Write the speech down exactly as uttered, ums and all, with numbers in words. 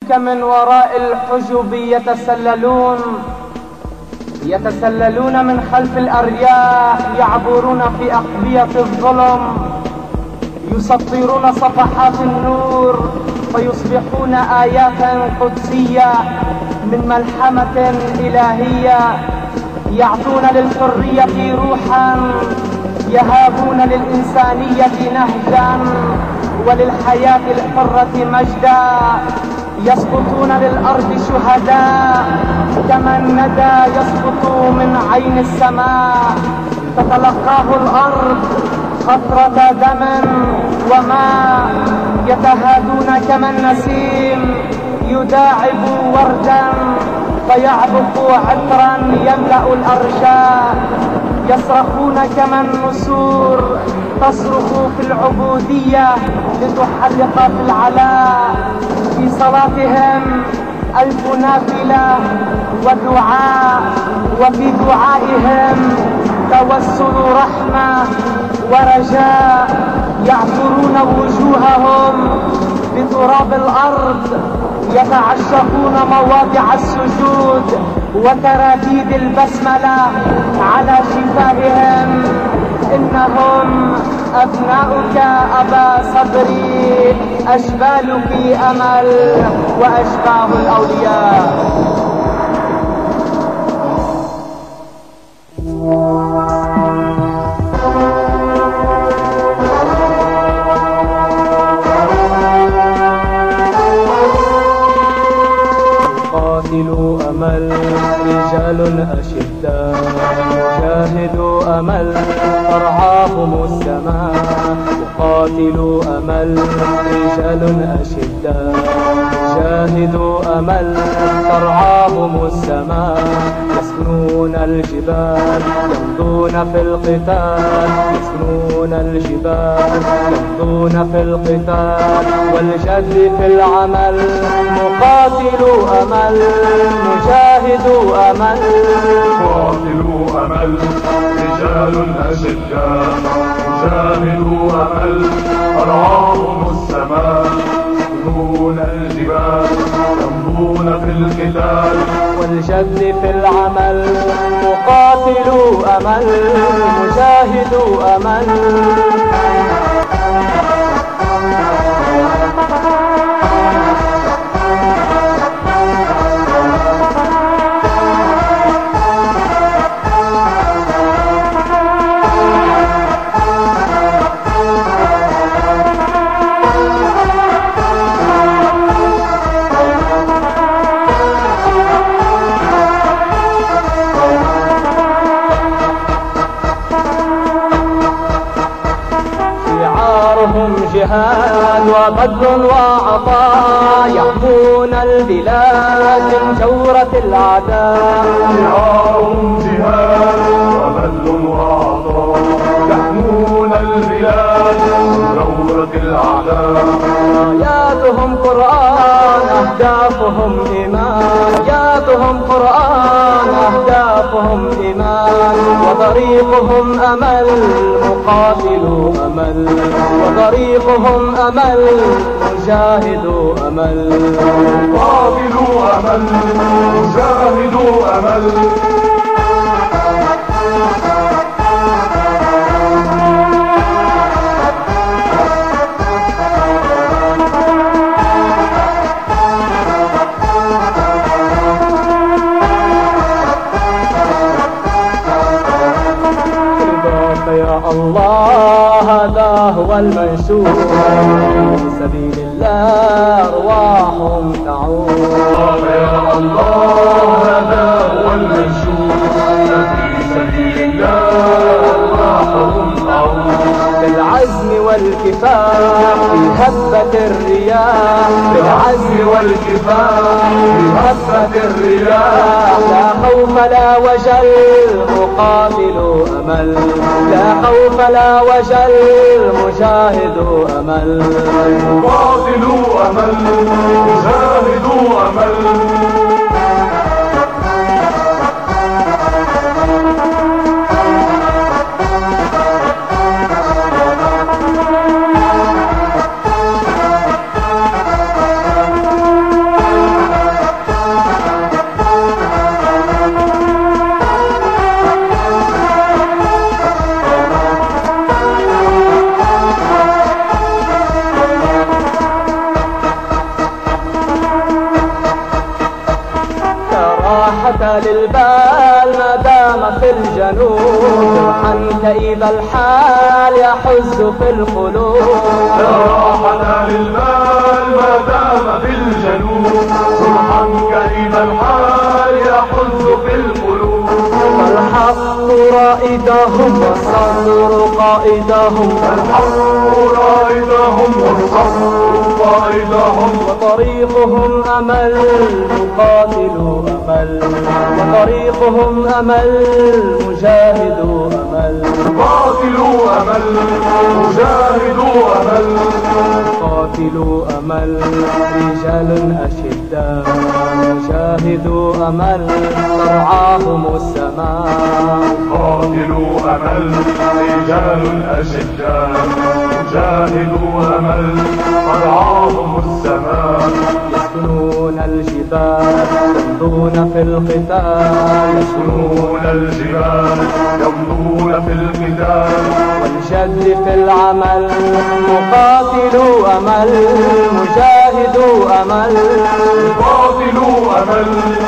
إليك من وراء الحجب يتسللون يتسللون من خلف الأرياح، يعبرون في أقبية الظلم، يسطرون صفحات النور فيصبحون آيات قدسية من ملحمة إلهية، يعطون للحرية روحا، يهابون للإنسانية نهجا، وللحياة الحرة مجدا، يسقطون للأرض شهداء كما الندى يسقط من عين السماء، تتلقاه الأرض قطرة دم وماء، يتهادون كما النسيم يداعب وردا فيعبق عطرا يملأ الأرجاء، يصرخون كما النسور تصرخ في العبودية لتحلق في العلاء، في صلاتهم ألف نافلة ودعاء، وفي دعائهم توسل رحمة ورجاء، يعصرون وجوههم بتراب الأرض، يتعشقون مواضع السجود وتراتيب البسملة على شفاههم، إنهم أبناؤك أبا صبري، أشبالك أمل وأشباه الأولياء. قاتلوا أمل رجال أشداء، جاهدوا أمل ترعاهم السماء، قاتلوا أمل رجال أشداء، جاهدوا أمل ترعاهم السماء، يسكنون الجبال يمضون في القتال، يسكنون الجبال يمضون في القتال، والجد في العمل، مقاتلوا أمل مجاهدوا أمل، قاتلوا أمل رجال أشداء، جاهدوا أمل ترعاهم السماء، يسكنون الجبال يمضون في القتال، والجد في العمل، مقاتلوا أمل مجاهدوا أمل. جهاد وبذل وعطاء، يحمون البلاد من جورة الأعداء، شعارهم جهاد وبذل وعطاء، يحمون البلاد من جورة الأعداء، آياتهم قرآن أهدافهم إيمان، آياتهم قرآن أهدافهم إيمان، وطريقهم أمل مقاتلوا أمل، وطريقهم أمل مجاهدوا أمل، قاتلوا أمل مجاهدوا أمل. يا الله هذا هو المنشور، في سبيل الله أرواحهم تعود. يا الله هذا هو المنشور، في سبيل الله أرواحهم تعود. بالعزم والكفاح في هبة الرياح، بالعزم والكفاح في هبة الرياح، لا خوف لا وجل مقاتلوا أمل، لا خوف لا وجل مجاهدوا أمل، قاتلوا أمل مجاهدوا أمل. للبال ما دام في الجنوب، جرحا كئيب الحال يحز في القلوب. لا راحة للبال ما دام في الجنوب، جرحا كئيب الحال يحز في القلوب. فالحق رائدهم والصبر قائدهم، الحق رائدهم والصبر قائدهم. وطريقهم أمل مقاتل أمل، وطريقهم أمل مجاهد أمل. قاتلوا أمل مجاهدوا أمل. قاتلوا أمل رجال أشداء، مجاهدوا أمل ترعاهم السماء. قاتلوا أمل رجال أشداء، مجاهدوا أمل ترعاهم السماء. يسكنون الجبال يمضون في القتال، يسكنون الجبال يمضون في القتال. والجد في العمل مقاتلوا أمل، مجاهدوا أمل. قاتلوا أمل